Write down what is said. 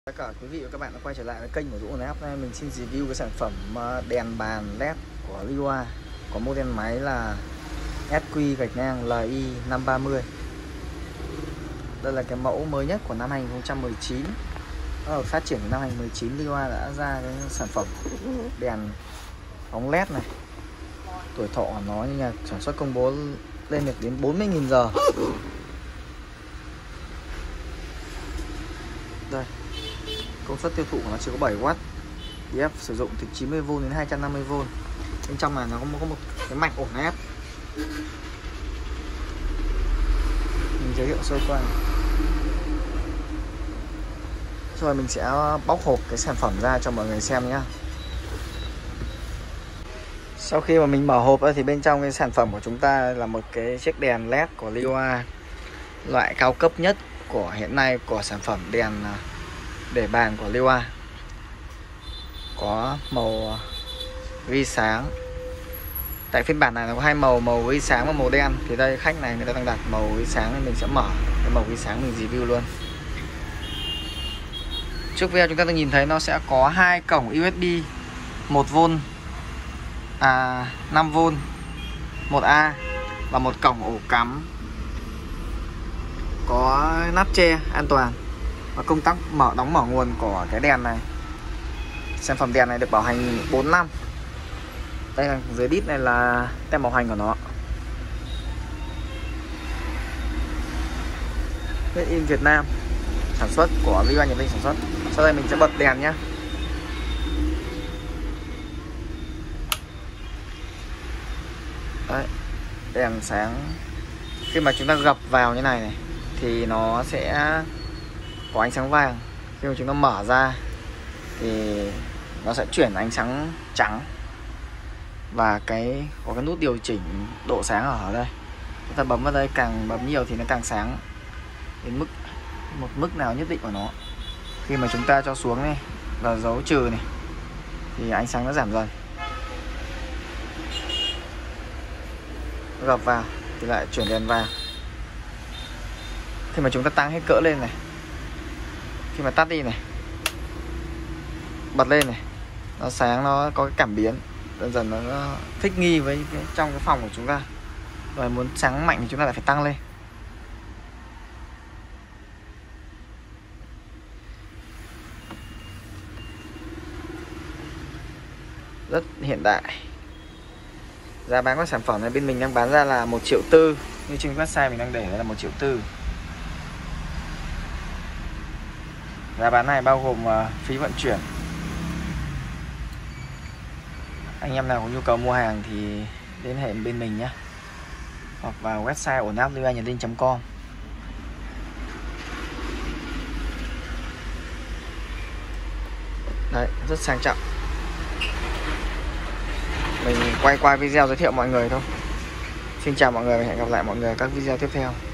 Tất cả quý vị và các bạn đã quay trở lại với kênh của Dũng Ổn Áp. Nay mình xin review cái sản phẩm đèn bàn LED của Liwa. Có model máy là SQ-LI 530. Đây là cái mẫu mới nhất của năm 2019. Phát triển từ năm 2019, Liwa đã ra cái sản phẩm đèn bóng LED này. Tuổi thọ của nó như nhà sản xuất công bố lên được đến 40.000 giờ. Đây, công suất tiêu thụ của nó chỉ có 7W, DF sử dụng từ 90V đến 250V. Bên trong này nó có một cái mạch ổn ép. Mình giới thiệu sơ qua. Rồi mình sẽ bóc hộp cái sản phẩm ra cho mọi người xem nhé. Sau khi mà mình mở hộp thì bên trong cái sản phẩm của chúng ta là một cái chiếc đèn LED của Liwa, loại cao cấp nhất của hiện nay của sản phẩm đèn để bàn của Liwa. Có màu ghi sáng. Tại phiên bản này nó có hai màu, màu ghi sáng và màu đen. Thì đây khách này người ta đang đặt màu ghi sáng nên mình sẽ mở cái màu ghi sáng mình review luôn. Trước video chúng ta đã nhìn thấy nó sẽ có hai cổng USB 1V 5V 1A và một cổng ổ cắm có nắp che an toàn và công tắc đóng mở nguồn của cái đèn này. Sản phẩm đèn này được bảo hành 4 năm. Đây là dưới đít này là tem bảo hành của nó. Made in Việt Nam, sản xuất của Liwa Nhật Linh sản xuất. Sau đây mình sẽ bật đèn nhé. Đấy, đèn sáng. Khi mà chúng ta gập vào như này thì nó sẽ có ánh sáng vàng. Khi mà chúng ta mở ra thì nó sẽ chuyển ánh sáng trắng. Và có cái nút điều chỉnh độ sáng ở đây. Chúng ta bấm vào đây, càng bấm nhiều thì nó càng sáng đến một mức nào nhất định của nó. Khi mà chúng ta cho xuống này là dấu trừ này thì ánh sáng nó giảm dần. Gập vào thì lại chuyển đèn vàng. Khi mà chúng ta tăng hết cỡ lên này, khi mà tắt đi này, bật lên này, nó sáng, nó có cái cảm biến, dần dần nó thích nghi với trong cái phòng của chúng ta. Rồi muốn sáng mạnh thì chúng ta lại phải tăng lên. Rất hiện đại. Giá bán của sản phẩm này bên mình đang bán ra là 1,4 triệu, như trên website mình đang để là 1,4 triệu. Giá bán này bao gồm phí vận chuyển. Anh em nào có nhu cầu mua hàng thì liên hệ bên mình nhé, hoặc vào website ổn áp liwanhật-linh.com. Đấy, rất sang trọng. Mình quay qua video giới thiệu mọi người thôi. Xin chào mọi người và hẹn gặp lại mọi người ở các video tiếp theo.